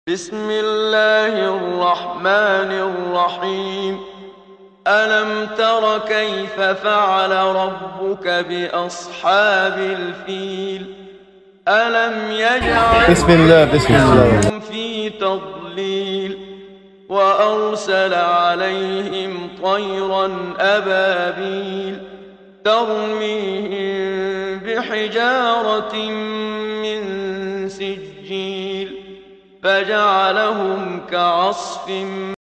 بسم الله الرحمن الرحيم ألم تر كيف فعل ربك بأصحاب الفيل ألم يجعل كيدهم في تضليل وأرسل عليهم طيرا أبابيل ترميهم بحجارة من سجيل فجعلهم كعصف